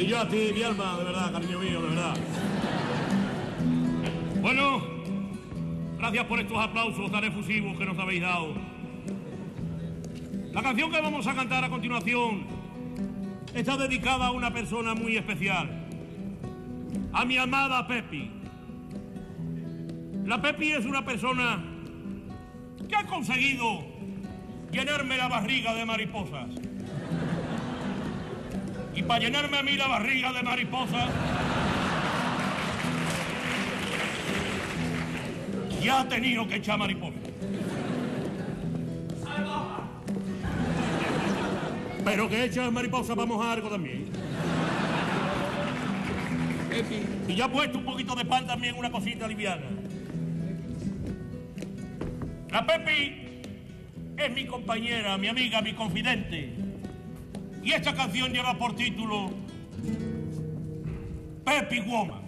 Y yo a ti, mi alma, de verdad, cariño mío, de verdad. Bueno, gracias por estos aplausos tan efusivos que nos habéis dado. La canción que vamos a cantar a continuación está dedicada a una persona muy especial, a mi amada Pepi. La Pepi es una persona que ha conseguido llenarme la barriga de mariposas. Y para llenarme a mí la barriga de mariposas, ya ha tenido que echar mariposas. Pero que echas mariposas para mojar algo también. Y ya he puesto un poquito de pan también, una cosita liviana. La Pepi es mi compañera, mi amiga, mi confidente. Y esta canción lleva por título Pepi Woman.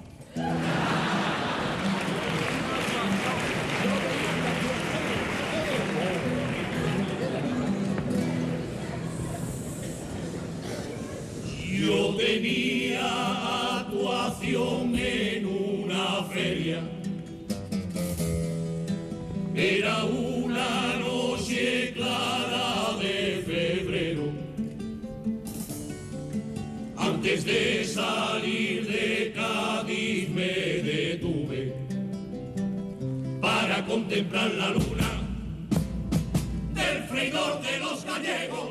Yo tenía actuación en una feria. Era una noche clara de febrero. Antes de salir de Cádiz me detuve para contemplar la luna del freidor de los gallegos.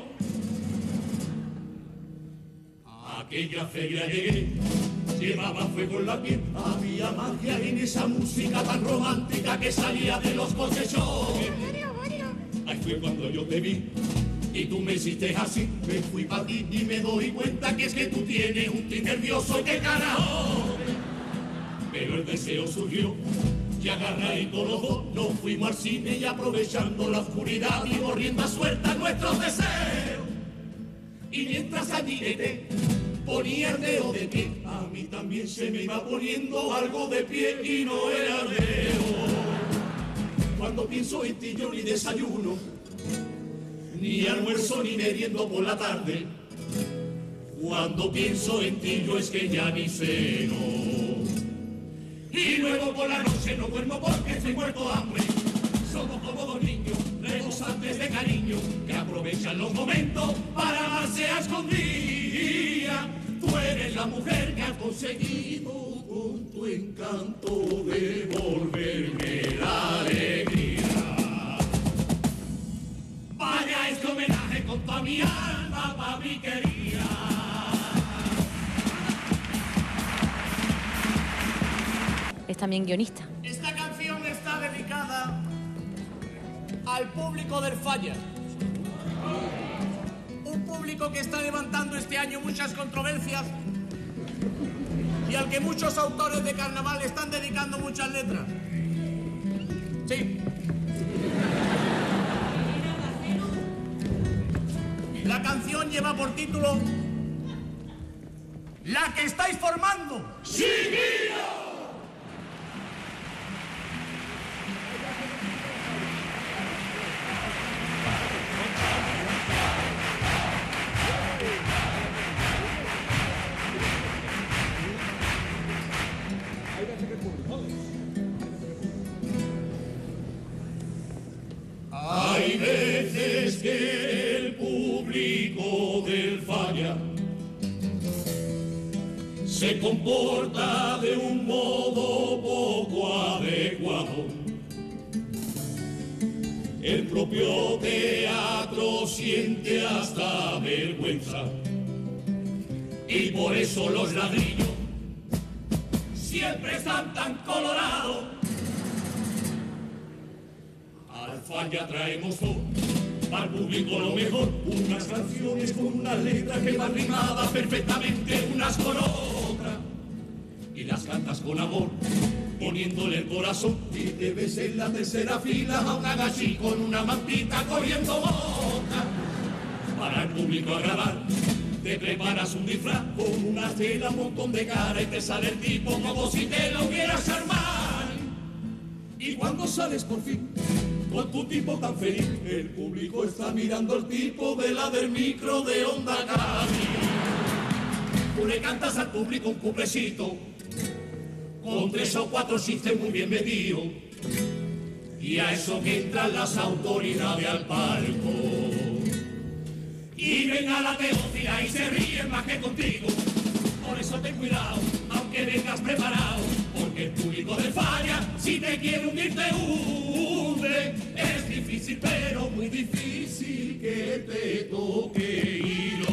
A aquella feria llegué, llevaba fuego en la piel, había magia en esa música tan romántica que salía de los cochechones. Ahí fue cuando yo te vi y tú me hiciste así, me fui para ti y me doy cuenta que es que tú tienes un tic nervioso y que carajo. Pero el deseo surgió y agarradito los dos nos fuimos al cine y aprovechando la oscuridad dimos rienda suelta a nuestros deseos. Y mientras allí te ponía el dedo de pie, a mí también se me iba poniendo algo de pie y no era dedo. Cuando pienso en ti yo ni desayuno, ni almuerzo ni meriendo por la tarde. Cuando pienso en ti yo es que ya ni ceno. Y luego por la noche no duermo porque estoy muerto de hambre. Somos como dos niños, rebosantes de cariño, que aprovechan los momentos para amarse a escondidas. Tú eres la mujer que ha conseguido con tu encanto devolverme la alegría. Vaya este homenaje con toda mi alma pa' mi querida. Es también guionista. Esta canción está dedicada al público del Falla. Un público que está levantando este año muchas controversias y al que muchos autores de carnaval le están dedicando muchas letras. Sí. La canción lleva por título La que estáis formando. ¡Chiquillo! Hay veces que el público del Falla se comporta de un modo poco adecuado. El propio teatro siente hasta vergüenza y por eso los ladrillos siempre están tan colorados. Al Falla traemos todo, al público lo mejor, unas canciones con unas letras que van rimadas perfectamente unas con otras, y las cantas con amor, poniéndole el corazón, y te ves en la tercera fila a una gachí con una mantita cogiendo boca. Para el público agradar, te preparas un disfraz con una tela, un montón de cara y te sale el tipo como si te lo quieras armar. Y cuando sales por fin con tu tipo tan feliz, el público está mirando al tipo de la del micro de Onda Cádiz. tú le cantas al público un cuplecito con 3 o 4 chistes muy bien medidos, y a eso que entran las autoridades al palco y ven a la Teófila y se ríen más que contigo. Por eso ten cuidado, aunque vengas preparado, porque el público de Falla, si te quiere hundir, te hunde. Es difícil, pero muy difícil que te toque ir.